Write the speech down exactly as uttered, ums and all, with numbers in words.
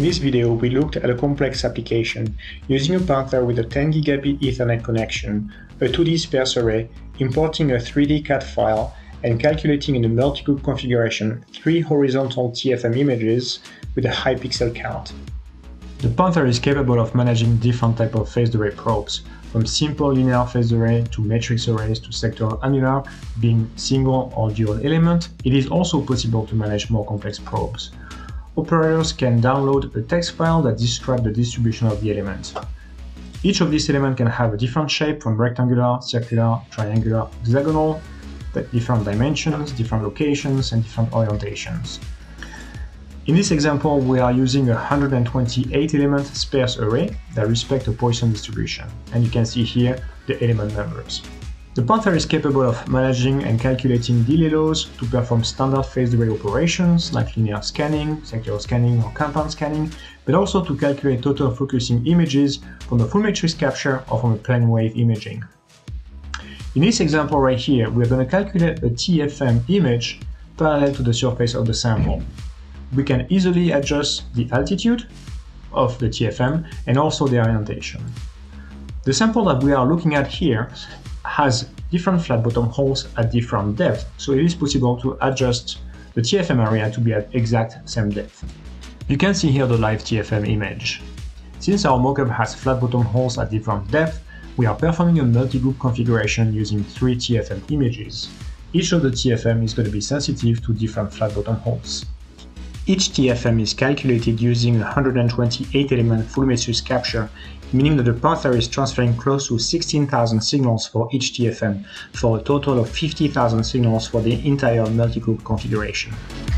this video, we looked at a complex application using a Panther with a ten gigabit Ethernet connection, a two D sparse array, importing a three D C A D file, and calculating in a multi-group configuration three horizontal T F M images with a high pixel count. The Panther is capable of managing different types of phased array probes, from simple linear phased array to matrix arrays to sectorial annular, being single or dual element. It is also possible to manage more complex probes. Operators can download a text file that describes the distribution of the elements. Each of these elements can have a different shape, from rectangular, circular, triangular, hexagonal, different dimensions, different locations, and different orientations. In this example, we are using a one hundred twenty-eight element sparse array that respects a Poisson distribution, and you can see here the element numbers. The Panther is capable of managing and calculating delay laws to perform standard phased array operations like linear scanning, sectorial scanning, or compound scanning, but also to calculate total focusing images from a full matrix capture or from a plane wave imaging. In this example right here, we're going to calculate a T F M image parallel to the surface of the sample. We can easily adjust the altitude of the T F M and also the orientation. The sample that we are looking at here has different flat bottom holes at different depths, so it is possible to adjust the T F M area to be at exact same depth. You can see here the live T F M image. Since our mockup has flat bottom holes at different depths, we are performing a multi-group configuration using three T F M images. Each of the T F M is going to be sensitive to different flat bottom holes. Each T F M is calculated using a one hundred twenty-eight element full matrix capture, meaning that the Panther is transferring close to sixteen thousand signals for each T F M, for a total of fifty thousand signals for the entire multi-group configuration.